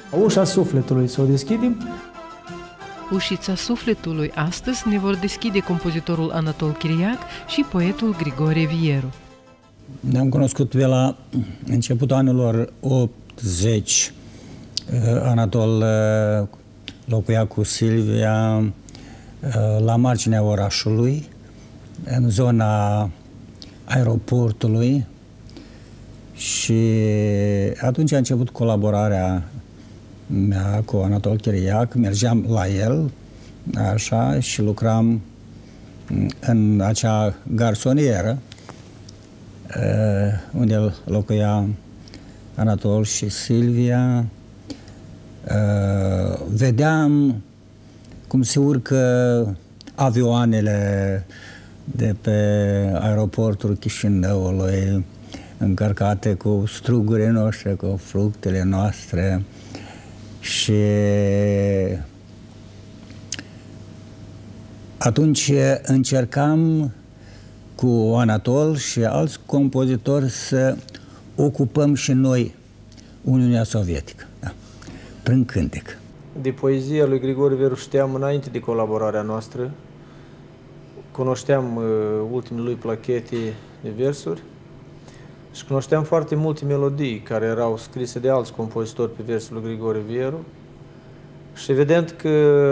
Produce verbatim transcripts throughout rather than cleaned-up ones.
Ușa sufletului să o deschidem. Ușița sufletului astăzi ne vor deschide compozitorul Anatol Chiriac și poetul Grigore Vieru. Ne-am cunoscut pe la începutul anilor optzeci. Anatol locuia cu Silvia la marginea orașului, în zona aeroportului, și atunci a început colaborarea mea cu Anatol Chiriac. Mergeam la el, așa, și lucram în acea garsonieră unde locuia Anatol și Silvia. Vedeam cum se urcă avioanele de pe aeroportul Chișinăului, încărcate cu strugurile noastre, cu fructele noastre, și atunci încercam cu Anatol și alți compozitori să ocupăm și noi Uniunea Sovietică, da, prin cântec. De poezia lui Grigore Vieru știam înainte de colaborarea noastră. Cunoșteam uh, ultimele lui plachete de versuri și cunoșteam foarte multe melodii care erau scrise de alți compozitori pe versul lui Grigore Vieru. Și evident că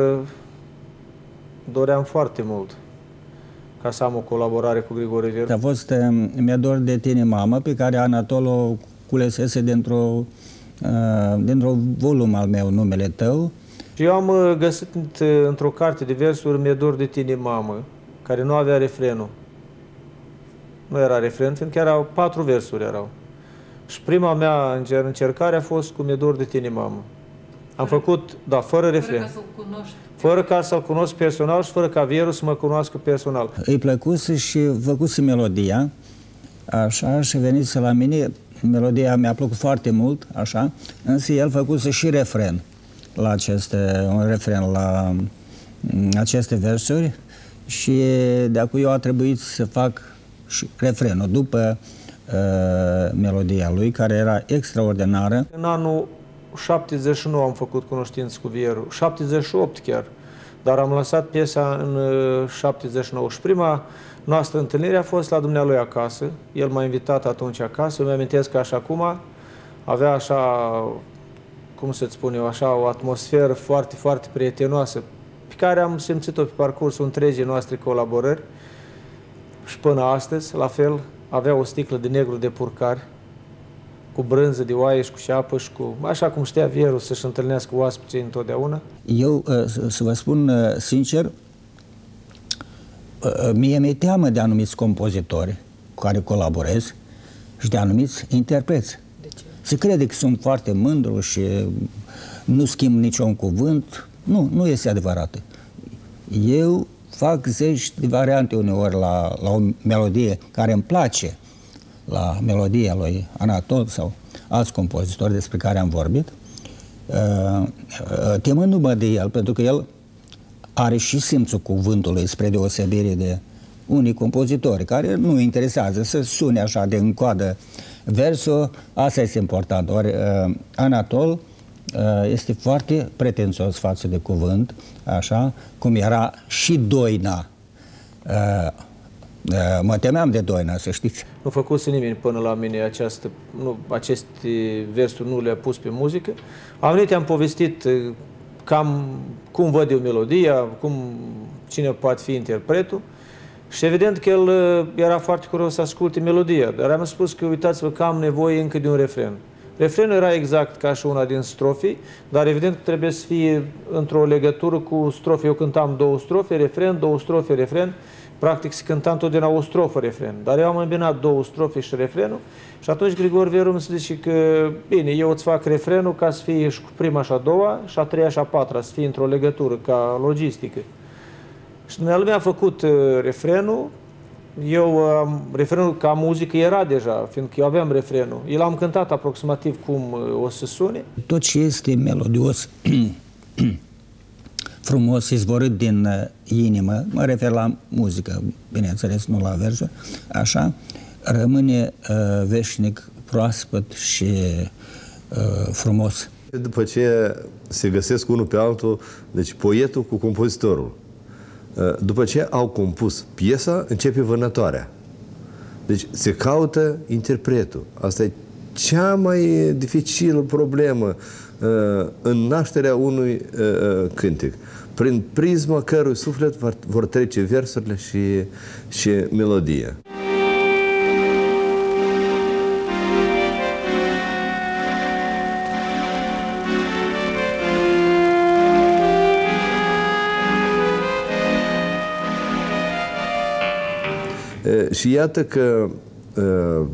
doream foarte mult ca să am o colaborare cu Grigore Vieru. A fost Mi-e dor de tine, mamă, pe care Anatol o culesese dintr-o uh, dintr-o volum al meu, Numele tău. Și eu am găsit într-o carte de versuri Mi-e dor de tine, mamă, care nu avea refrenul. Nu era refren, fiindcă erau patru versuri erau. Și prima mea încercare a fost cu Mi-e dor de tine, mamă. Am făcut, da, fără refren. Fără ca să-l cunoști. Fără ca să-l cunosc personal și fără ca Vieru să mă cunoască personal. Îi plăcuse și făcuse melodia, așa, și venise la mine. Melodia mi-a plăcut foarte mult, așa, însă el făcuse și refren la aceste, un refren la aceste versuri, și de acum eu a trebuit să fac și refrenul după uh, melodia lui, care era extraordinară. În anul șaptezeci și nouă am făcut cunoștință cu Vieru, șaptezeci și opt chiar, dar am lăsat piesa în șaptezeci și nouă și prima noastră întâlnire a fost la dumnealui acasă. El m-a invitat atunci acasă. Îmi amintesc că așa acum avea așa, cum să-ți spun eu, așa o atmosferă foarte, foarte prietenoasă, pe care am simțit-o pe parcursul întregii noastre colaborări și până astăzi, la fel, avea o sticlă de negru de purcari cu brânză de oaie și cu ceapă și cu... așa cum știa Vieru să-și întâlnească oaspeții întotdeauna. Eu, să vă spun sincer, mie mi-e teamă de anumiți compozitori cu care colaborez și de anumiți interpreți. De ce? Se crede că sunt foarte mândru și nu schimb niciun cuvânt. Nu, nu este adevărat. Eu fac zeci de variante uneori la, la o melodie care îmi place, la melodia lui Anatol sau alți compozitori despre care am vorbit, temându-mă de el, pentru că el are și simțul cuvântului, spre deosebire de unii compozitori care nu interesează să sune așa de în coadă versul. Asta este important. Ori Anatol este foarte pretențios față de cuvânt, așa cum era și Doina. Mă temeam de Doina, să știți. Nu făcuse nimeni până la mine această, nu, aceste versuri, nu le-a pus pe muzică. Am venit, am povestit cam cum văd eu melodia, cum, cine poate fi interpretul, și evident că el era foarte curios să asculte melodia, dar am spus că uitați-vă că am nevoie încă de un refren. Refrenul era exact ca și una din strofe, dar evident că trebuie să fie într-o legătură cu strofe. Eu cântam două strofe, refren, două strofe, refren. Practic se cânta întotdeauna o strofă, refren. Dar eu am îmbinat două strofe și refrenul și atunci Grigore Vieru îmi zice că bine, eu îți fac refrenul ca să fie și cu prima și a doua și a treia și a patra, să fie într-o legătură, ca logistică. Și dumnealui mi-a făcut uh, refrenul. Eu, uh, refrenul ca muzică era deja, fiindcă eu aveam refrenul. El am cântat aproximativ cum uh, o să sune. Tot ce este melodios, frumos, izvorât din uh, inimă, mă refer la muzică, bineînțeles, nu la versuri, așa, rămâne uh, veșnic, proaspăt și uh, frumos. După ce se găsesc unul pe altul, deci poetul cu compozitorul, după ce au compus piesa, începe vânătoarea. Deci se caută interpretul. Asta e cea mai dificilă problemă în nașterea unui cântec. Prin prisma cărui suflet vor trece versurile și, și melodia. Și iată că uh,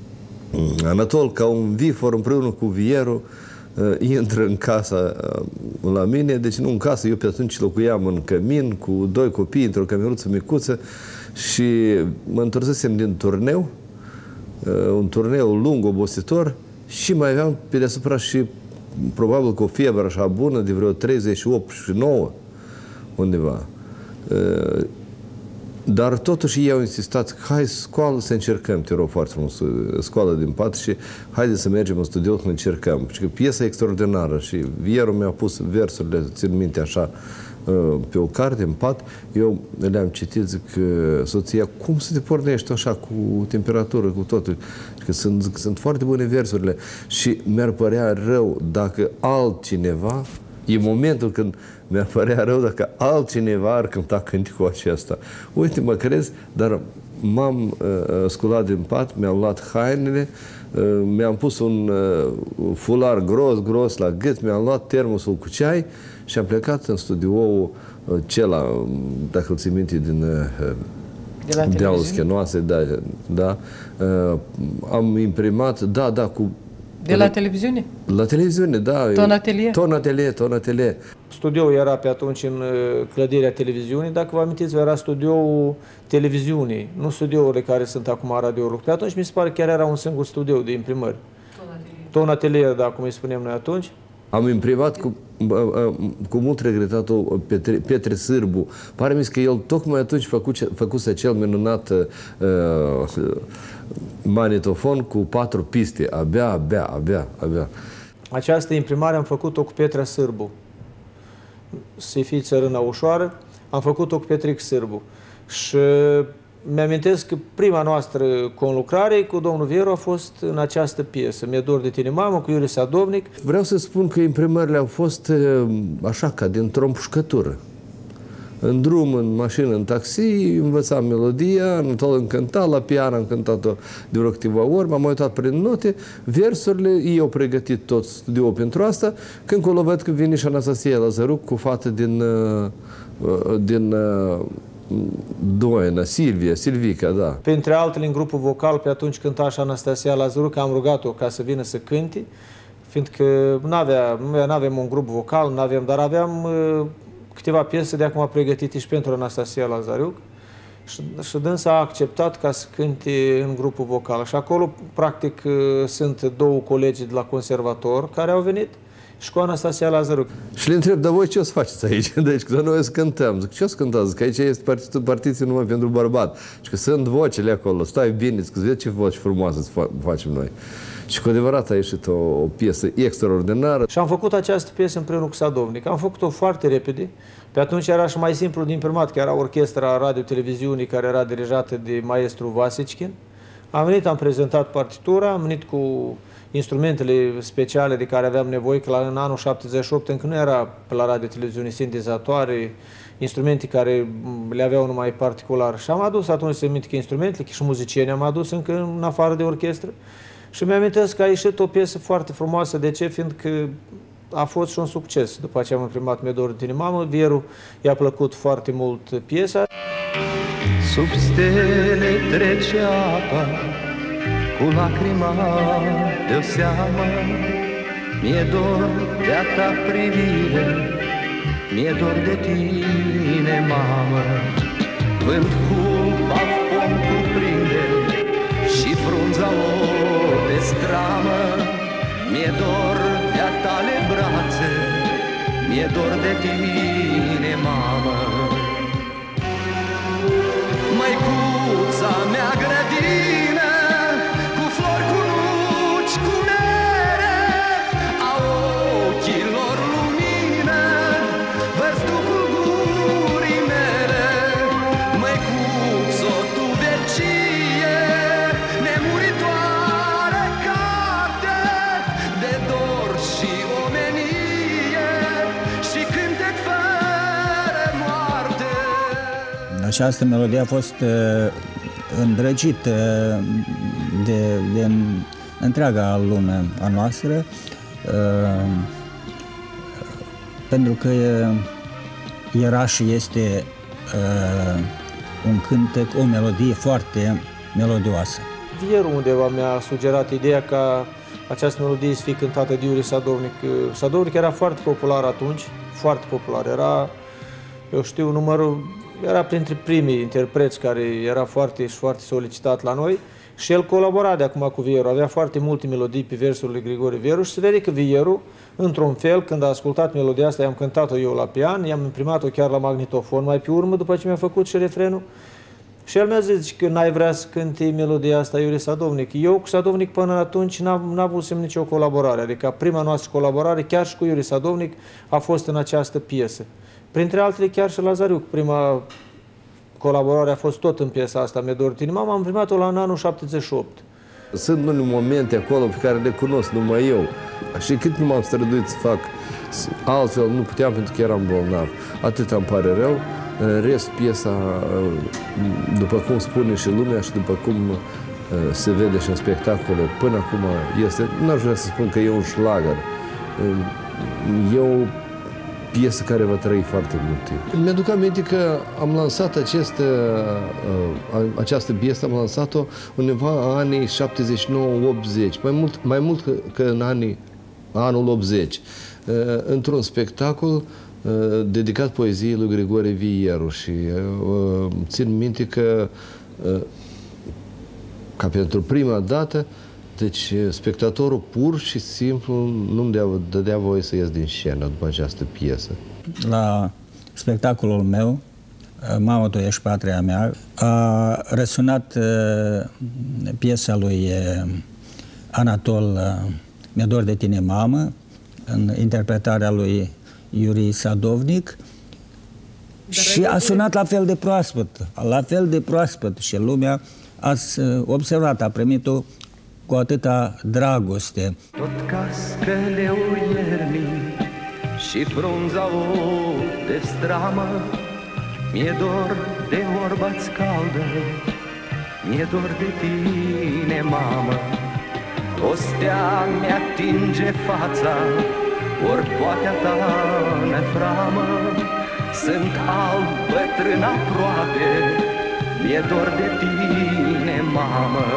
Anatol, ca un vifor împreună cu vierul, uh, intră în casa uh, la mine, deci nu în casă, eu pe atunci locuiam în cămin cu doi copii într-o cameruță micuță și mă întorsesem din turneu, uh, un turneu lung, obositor, și mai aveam pe deasupra și probabil cu o febră așa bună de vreo treizeci și opt și nouă undeva. Uh, Dar totuși eu au insistat, hai scoală să încercăm, te rog foarte mult, scoală din pat și haide să mergem în studio să încercăm. Și că piesa e extraordinară și vierul mi-a pus versurile, țin minte așa, pe o carte, în pat, eu le-am citit, zic, soția, cum să te pornești așa cu temperatură, cu totul? Că sunt, zic, sunt foarte bune versurile și mi-ar părea rău dacă altcineva, e momentul când mi-ar părea rău dacă altcineva ar cânta cânticul acesta. Uite, mă crezi, dar m-am uh, sculat din pat, mi-am luat hainele, uh, mi-am pus un uh, fular gros, gros la gât, mi-am luat termosul cu ceai și am plecat în studioul uh, cela, dacă îl ții minte, din uh, Dealul Schenoase, da, da. Uh, am imprimat, da, da, cu De la televiziune? La televiziune, da. Ton atelier? Ton atelier, ton atelier. Studioul era pe atunci în clădirea televiziunii. Dacă vă amintiți, era studioul televiziunii, nu studiourile care sunt acum radiouri. Pe atunci mi se pare că chiar era un singur studio de imprimări. Ton atelier. Ton atelier, da, cum îi spunem noi atunci. Am imprimat cu, cu mult regretatul Petre, Petre Sârbu. Pare mi că el tocmai atunci făcuse, făcuse acel minunat uh, magnetofon cu patru piste. Abia, abia, abia, abia. Această imprimare am făcut-o cu Petre Sârbu. Să fie țărâna ușoară, am făcut-o cu Petric Sârbu. Și mi-amintesc că prima noastră conlucrare cu domnul Vieru a fost în această piesă, Mi-e dor de tine, mamă, cu Iurie Sadovnic. Vreau să spun că imprimările au fost așa, ca dintr-o împușcătură. În drum, în mașină, în taxi, învățam melodia, Anatol încânta, la pian am cântat-o de vreo câteva ori, m-am uitat prin note, versurile, ei au pregătit tot studioul pentru asta, când colo văd că vine și Anastasia Lazaruc cu fată din, din Doina, Silvia, Silvica, da. Printre altele, în grupul vocal, pe atunci cânta și Anastasia Lazaruc, am rugat-o ca să vină să cânte, fiindcă nu aveam un grup vocal, n-aveam, dar aveam câteva piese de acum pregătite și pentru Anastasia Lazaruc și, și dânsa a acceptat ca să cânte în grupul vocal. Și acolo, practic, sunt două colegi de la conservator care au venit și cu Anastasia Lazaruc. Și le întreb, dar voi ce o să faceți aici? Deci, că noi o să cântăm. Zic, ce o să cântați? Zic, aici este partitul, partiție numai pentru bărbat. Și că sunt vocele acolo, stai bine, zic, vezi ce voci frumoase să facem noi. Și cu adevărat a ieșit o, o piesă extraordinară. Și am făcut această piesă împreună cu Sadovnic. Am făcut-o foarte repede. Pe atunci era și mai simplu de imprimat, că era orchestra radio-televiziunii care era dirijată de maestru Vasichin. Am venit, am prezentat partitura, am venit cu instrumentele speciale de care aveam nevoie, că la, în anul șaptezeci și opt încă nu era pe la radio-televiziune sintezatoare, instrumente care le aveau numai particular. Și am adus atunci, să minte că instrumentele și muzicieni am adus încă în afară de orchestră. Și mi-amintesc că a ieșit o piesă foarte frumoasă. De ce? Fiindcă a fost și un succes. După aceea am imprimat Mi-e dor de tine, mamă. Vieru i-a plăcut foarte mult piesa. Sub stele trece apa, cu lacrima de-o seamă. Mi-e dor de-a ta privire, mi-e dor de tine, mamă. Vânt cu bafon cuprinde și frunza o destramă. Mi-e dor de-a tale brațe, mi-e dor de tine, mamă. Măicuța mea grădină, cu flori, cu nuci, cu mere, a această melodie a fost îndrăgită de, de întreaga lume a noastră, pentru că era și este un cântec, o melodie foarte melodioasă. Vierul undeva mi-a sugerat ideea ca această melodie să fie cântată de Iurie Sadovnic. Sadovnic era foarte popular atunci, foarte popular. Era, eu știu, numărul, era printre primii interpreți care era foarte și foarte solicitat la noi și el colabora de acum cu Vieru. Avea foarte multe melodii pe versurile Grigore Vieru și se vede că Vieru, într-un fel, când a ascultat melodia asta, i-am cântat-o eu la pian, i-am imprimat-o chiar la magnetofon mai pe urmă, după ce mi-a făcut și refrenul. Și el mi-a zis că n-ai vrea să cânti melodia asta Iurie Sadovnic. Eu cu Sadovnic până atunci n-am avut nicio colaborare, adică prima noastră colaborare, chiar și cu Iurie Sadovnic, a fost în această piesă. Printre altele chiar și Lazariuc, prima colaborare a fost tot în piesa asta, Mi-e dor tine mama, am primat-o la în anul șaptezeci și opt. Sunt unele momente acolo pe care le cunosc numai eu. Și cât nu m-am străduit să fac altfel, nu puteam pentru că eram bolnav. Atât îmi pare rău. În rest, piesa, după cum spune și lumea și după cum se vede și în spectacole, până acum este, n-aș vrea să spun că e un șlagăr. E o piesă care va trăi foarte mult timp. Mi-aduc aminte că am lansat acest, această piesă, am lansat-o undeva în anii șaptezeci și nouă optzeci, mai mult, mai mult că în anii, anul optzeci, într-un spectacol dedicat poeziei lui Grigore Vieru și uh, țin minte că uh, ca pentru prima dată, deci spectatorul pur și simplu nu-mi dădea, dădea voie să ies din scenă după această piesă. La spectacolul meu, Mama, tu ești patria mea, a răsunat uh, piesa lui uh, Anatol uh, Mi-e dor de tine mamă, în interpretarea lui Iurie Sadovnic, și a sunat la fel de proaspăt, la fel de proaspăt și lumea a observat, a primit-o cu atâta dragoste. Tot cascăleu iernii și frunza o de stramă, mi-e dor de orba-ți caldă, mi-e dor de tine, mamă. O stea mi-atinge fața, ori poate ta neframă. Sunt alb, bătrân aproape, mi-e dor de tine, mamă.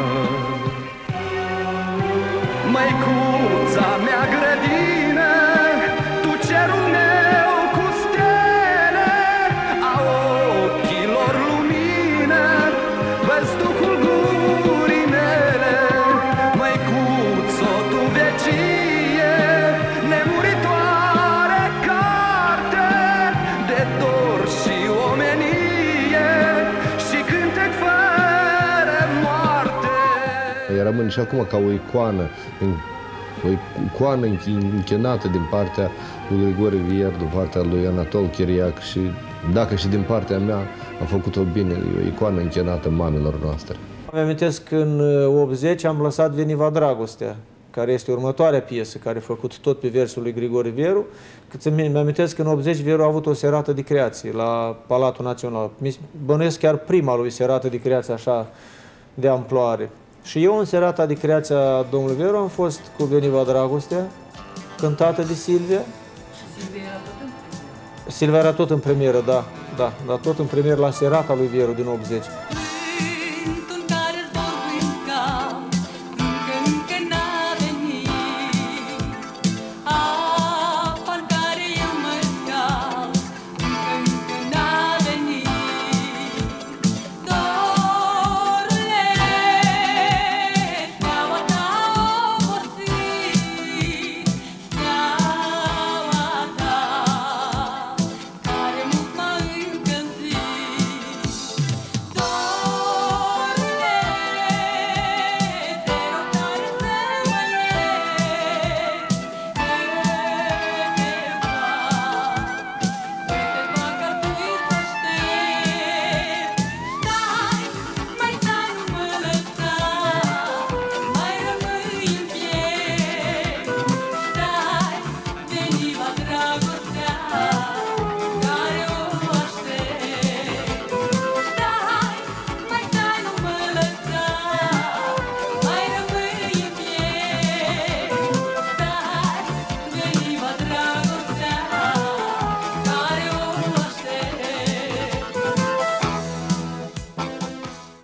Măicuța mea grădină, tu cerul meu cu stele, a ochilor lumină, văzduhul gurii mele. Măicuțo, tu vecie, nemuritoare carte de dor și omenie și cântec fără moarte. Rămâne și acum ca o icoană, o icoană închinată din partea lui Grigore Vieru, din partea lui Anatol Chiriac și, dacă și din partea mea, a făcut-o bine, e o icoană închinată mamelor noastre. Îmi amintesc că în optzeci am lăsat Veniva Dragostea, care este următoarea piesă, care a făcut tot pe versul lui Grigore Vieru. Îmi amintesc că în optzeci Vieru a avut o serată de creație la Palatul Național. Bănuiesc chiar prima lui serată de creație așa de amploare. Și eu în serata de creație a domnului Vieru am fost cu Veniva Dragostea, cântată de Silvia. Și Silvia era tot în premieră? Silvia era tot în premieră, da, da, dar tot în premieră la serata lui Vieru din optzeci. Door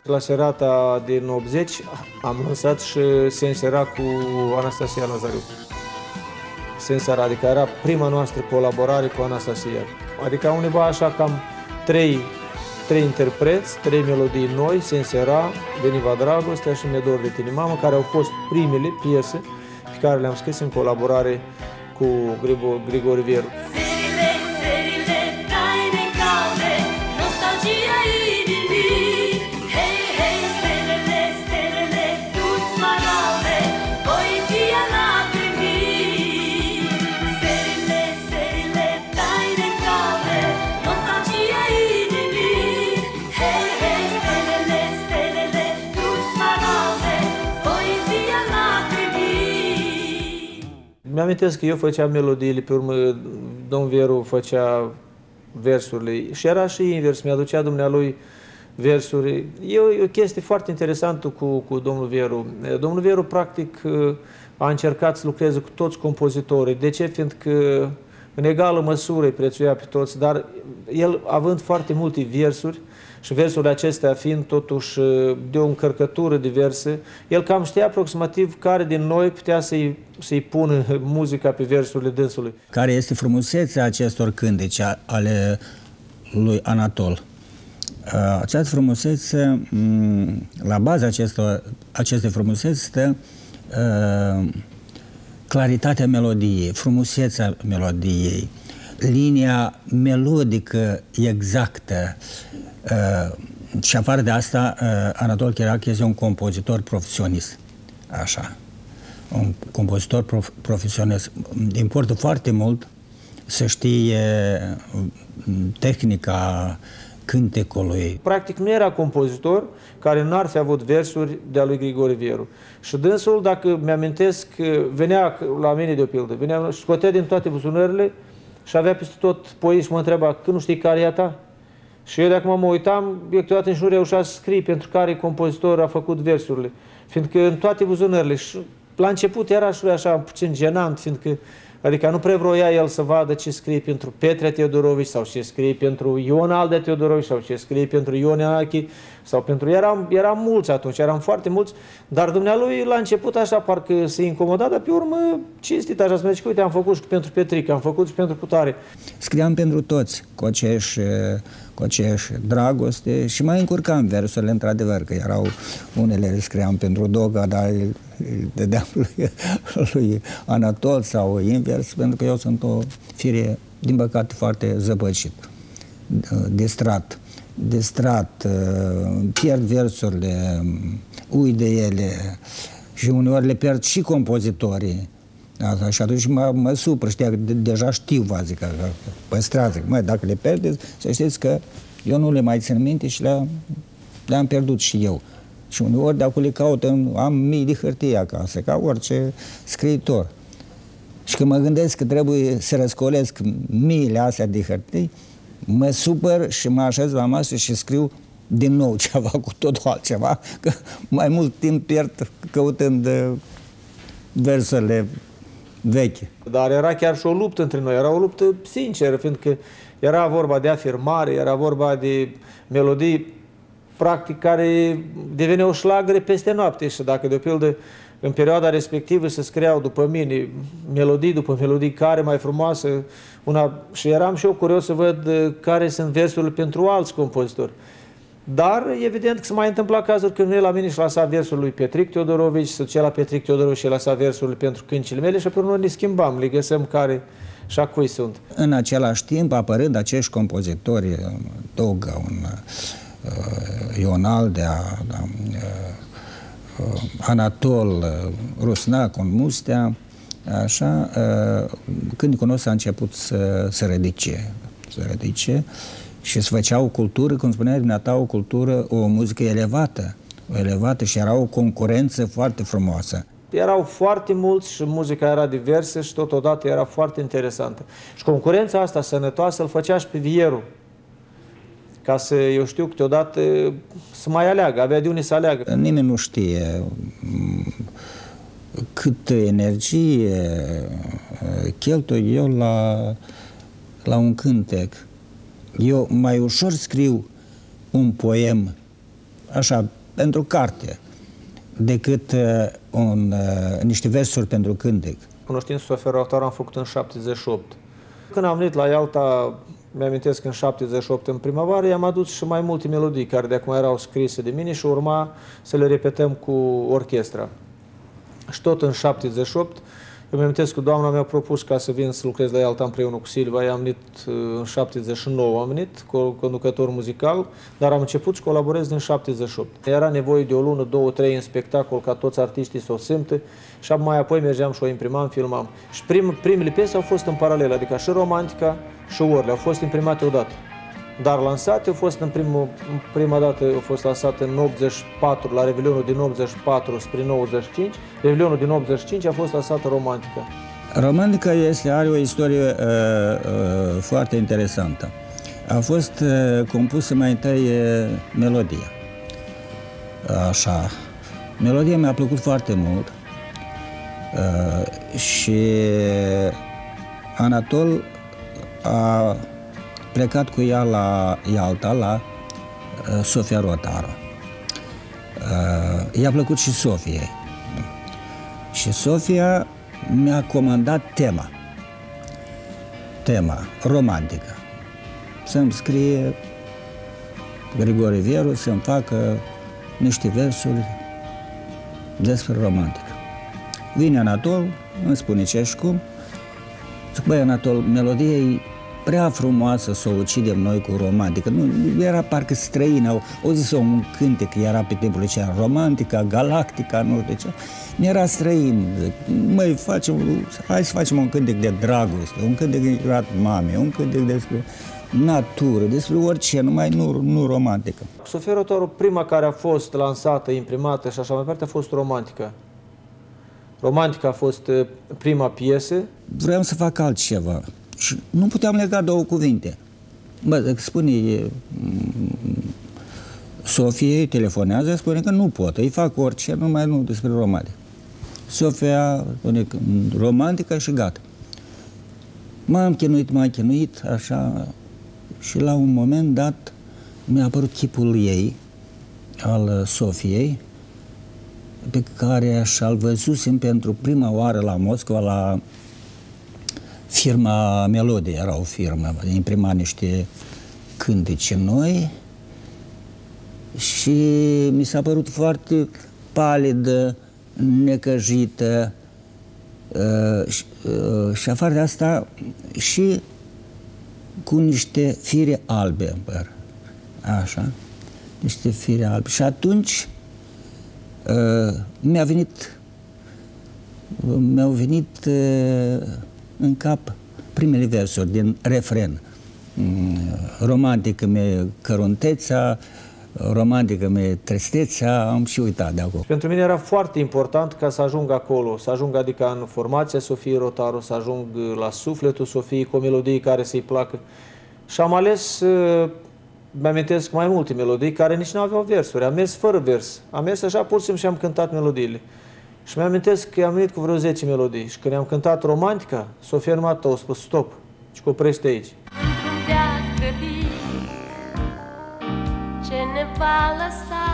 La serata din optzeci am lansat și Sensera cu Anastasia Lazariu. Sensera, adică era prima noastră colaborare cu Anastasia. Adică undeva așa cam trei, trei interpreți, trei melodii noi, Sensera, Veniva Dragostea și Mi-e dor de tine, mamă, care au fost primele piese pe care le-am scris în colaborare cu Grigore Vieru. Mi-amintesc că eu făceam melodiile, pe urmă domnul Vieru făcea versurile și era și invers, mi-aducea dumnealui versuri. E o, e o chestie foarte interesantă cu, cu domnul Vieru. Domnul Vieru, practic, a încercat să lucreze cu toți compozitorii. De ce? Fiindcă în egală măsură îi prețuia pe toți, dar el, având foarte multe versuri, și versurile acestea fiind totuși de o încărcătură diversă, el cam știa aproximativ care din noi putea să-i să-i pună muzica pe versurile dânsului. Care este frumusețea acestor cântece ale lui Anatol? Această frumusețe, la baza acestor, acestei frumuseți stă uh, claritatea melodiei, frumusețea melodiei, linia melodică exactă. Uh, și afară de asta, uh, Anatol Chiriac este un compozitor profesionist. Așa. Un compozitor prof profesionist. Importă foarte mult să știe tehnica cântecului. Practic nu era compozitor care n-ar fi avut versuri de-a lui Grigore Vieru. Și dânsul, dacă mi-amintesc, venea la mine de o pildă, venea, scotea din toate buzunările și avea peste tot poezii și mă întreba, că nu știi care e a ta? Și eu dacă mă uitam, eu câteodată nici nu reușea să scrii pentru care compozitor a făcut versurile. Fiindcă în toate buzunările, și la început era și așa puțin genant, fiindcă adică nu prea vroia el să vadă ce scrie pentru Petrea Teodorovici sau ce scrie pentru Ion Aldea Teodorovici sau ce scrie pentru Ion Anachi sau pentru... Eram, eram mulți atunci, eram foarte mulți, dar dumnealui la început așa parcă se incomoda, dar pe urmă cinstit așa, să uite, am făcut și pentru Petric, am făcut și pentru Cutare. Scriam pentru toți, cu aceeași, cu aceeași dragoste și mai încurcam versurile, într-adevăr, că erau unele le scriam pentru Doga, dar îl dădeam lui, lui Anatol sau invers, pentru că eu sunt o fire, din păcate, foarte zăpăcit, distrat, distrat, pierd versurile, uit de ele și uneori le pierd și compozitorii. Asta, și atunci mă, mă supăr, știa că de, deja știu, vă zic, că păstrează. Măi, dacă le pierdeți, să știți că eu nu le mai țin minte și le-am le pierdut și eu. Și uneori de acolo le caut, am mii de hârtie acasă, ca orice scriitor. Și când mă gândesc că trebuie să răscolesc miile astea de hârtii, mă supăr și mă așez la masă și scriu din nou ceva, cu totul altceva, că mai mult timp pierd căutând versurile vechi. Dar era chiar și o luptă între noi, era o luptă sinceră, fiindcă era vorba de afirmare, era vorba de melodii practic care deveneau șlagăre peste noapte și dacă de pildă în perioada respectivă se scriau după mine melodii după melodii care mai frumoasă una, și eram și eu curios să văd care sunt versurile pentru alți compozitori. Dar evident că se mai întâmpla cazuri când nu la mine și lăsa versul lui Petric Teodorovici, să ducea la Petric Teodorovici și lăsa versurile pentru câncile mele și pe urmă ne schimbam, le găsăm care și a cui sunt. În același timp, apărând acești compozitori, Doga, un uh, Ion Aldea, uh, Anatol, uh, Rusnac, un Mustea, așa, uh, când cunosc a început să se ridice, să ridice și să făcea o cultură, cum spunea dumneata, o cultură, o muzică elevată, o elevată și era o concurență foarte frumoasă. Erau foarte mulți și muzica era diversă și totodată era foarte interesantă. Și concurența asta sănătoasă îl făcea și pe Vieru. Ca să, eu știu, câteodată să mai aleagă, avea de unde să aleagă. Nimeni nu știe câtă energie cheltui eu la, la un cântec. Eu mai ușor scriu un poem așa, pentru carte, decât uh, un, uh, niște versuri pentru cântec. Cunoștință Sofia Rotaru am făcut în șaptezeci și opt. Când am venit la Ialta, mi-amintesc în șaptezeci și opt în primăvară, i-am adus și mai multe melodii care de acum erau scrise de mine și urma să le repetăm cu orchestra. Și tot în șaptezeci și opt, eu mi-amintesc că doamna mi-a propus ca să vin să lucrez la Ialta împreună cu Silva. I-am venit în șaptezeci și nouă, am venit cu conducător muzical, dar am început să colaborez din șaptezeci și opt. Era nevoie de o lună, două, trei în spectacol ca toți artiștii să o simtă și mai apoi mergeam și o imprimam, filmam. Și prim, primele piese au fost în paralel, adică și Romantica și Orle au fost imprimate odată. Dar lansate au fost în primul, prima dată au fost lansate în optzeci și patru, la Revelionul din optzeci și patru spre nouăzeci și cinci. Revelionul din optzeci și cinci a fost lansată Romantica. Romantica este, are o istorie uh, uh, foarte interesantă. A fost uh, compusă mai întâi uh, melodia. Așa. Melodia mi-a plăcut foarte mult uh, și Anatol a plecat cu ea la Ialta, la uh, Sofia Rotaru. Uh, I-a plăcut și Sofiei. Și Sofia mi-a comandat tema. Tema romantică. Să-mi scrie Grigore Vieru, să-mi facă niște versuri despre romantică. Vine Anatol, îmi spune ce și cum. Zic, băi, Anatol, melodia e prea frumoasă să o ucidem noi cu romantică. Nu, era parcă străină, au, au zis-o un cântec, era pe timpul liceu, Romantica, Galactica, nu știu ce. Mi-era străin. Zic, măi, facem, hai să facem un cântec de dragoste, un cântec de mame, un cântec despre natură, despre orice, numai nu, nu romantică. Sofia Rotaru, prima care a fost lansată, imprimată și așa mai departe, a fost Romantica. Romantica a fost prima piesă. Vreau să fac altceva. Și nu puteam lega două cuvinte. Bă, spune Sofia, telefonează, spune că nu pot, îi fac orice, numai nu despre romantică. Sofia spune că romantică și gata. M-am chinuit, m-am chinuit, așa, și la un moment dat mi-a apărut chipul ei, al Sofiei, pe care și-l văzusem pentru prima oară la Moscova, la firma Melodie, era o firmă, imprima niște cântece noi și mi s-a părut foarte palidă, necăjită uh, și, uh, și afară de asta și cu niște fire albe în păr. Așa, niște fire albe. Și atunci uh, mi-a venit mi-au venit uh, în cap primele versuri din refren. Romantică mi-e căruntețea, romantică mi-e tristețea, am și uitat de acolo. Pentru mine era foarte important ca să ajung acolo, să ajung adică în formația Sofiei Rotaru, să ajung la sufletul Sofiei cu o melodie care să-i placă. Și am ales, mi-amintesc mai multe melodii care nici nu aveau versuri, am mers fără vers, am mers așa pur și simplu și am cântat melodiile. Și mi-amintesc că am venit cu vreo zece melodii și când am cântat Romantica, Sofia numai a spus stop și că oprește aici. Într-un deal gădit, ce ne va lăsa,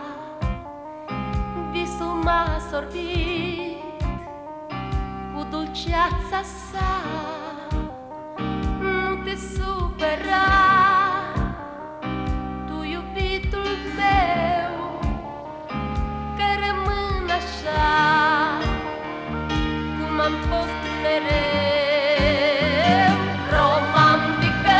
visul m-a sorbit cu dulceața sa. Nu te supăra, tu iubitul meu, că rămân așa cum am fost mereu. Romantică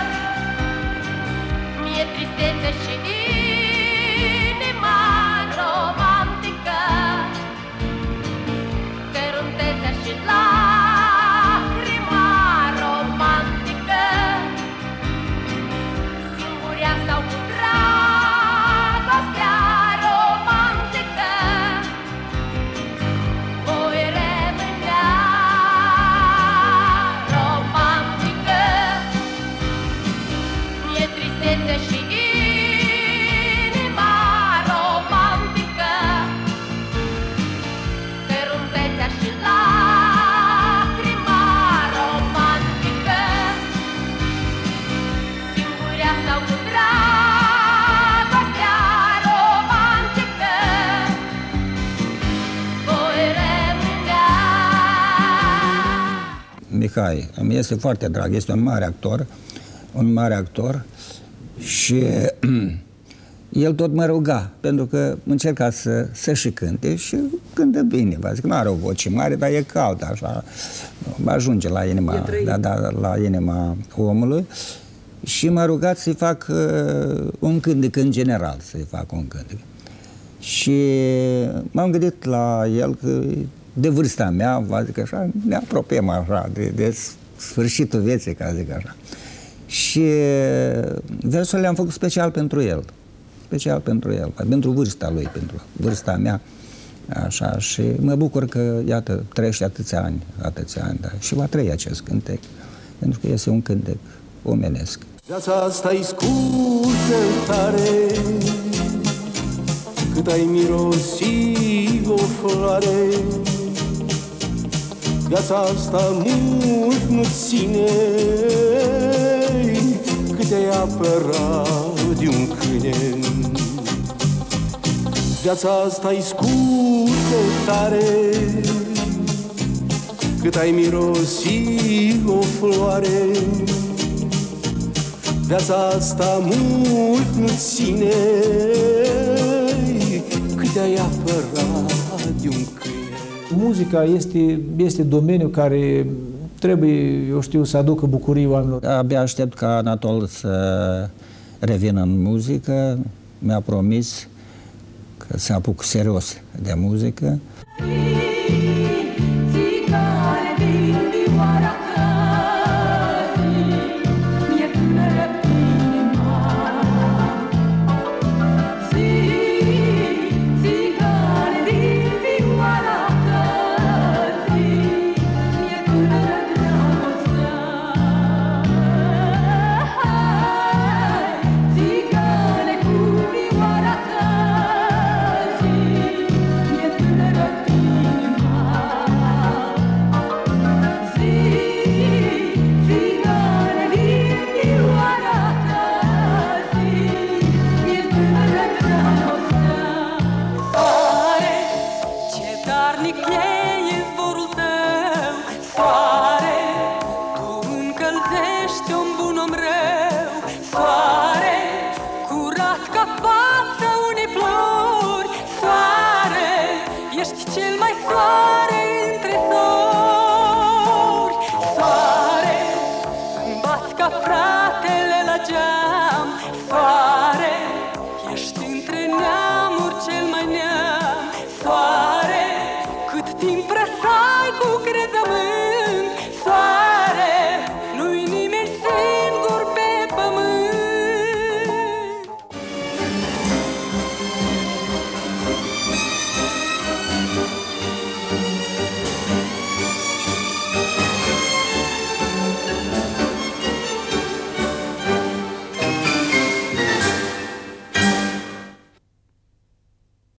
mi-e tristețe și inima, romantică căruntețea și lacrima. Mihai, îmi este foarte drag, este un mare actor, un mare actor și el tot mă ruga, pentru că încerca să, să și cânte și cântă bine, vă zic, nu are o voce mare, dar e cald, așa, ajunge la inima, da, da, la inima omului și m-a rugat să-i fac uh, un cântec în general, să-i fac un cântec. Și m-am gândit la el că de vârsta mea, vă zic așa, ne apropiem așa, de, de sfârșitul vieții, ca zic așa. Și versul le-am făcut special pentru el. Special pentru el, pentru vârsta lui, pentru vârsta mea, așa, și mă bucur că, iată, trăiește atâția ani, atâția ani, da, și va trăi acest cântec, pentru că este un cântec omenesc. Viața asta-i scurtă tare, cât ai mirosit o floare. Viața asta mult nu ține, cât ai apărat de un câine. Viața asta-i scurtă tare, cât ai mirosit o floare. Viața asta mult nu ține, cât ai apărat de un câine. Muzica este, este domeniul care trebuie, eu știu, să aducă bucurii oamenilor. Abia aștept ca Anatol să revină în muzică. Mi-a promis că se apuc serios de muzică. Ești cel mai soare între sori. Soare, îmi bați ca fratele la geam.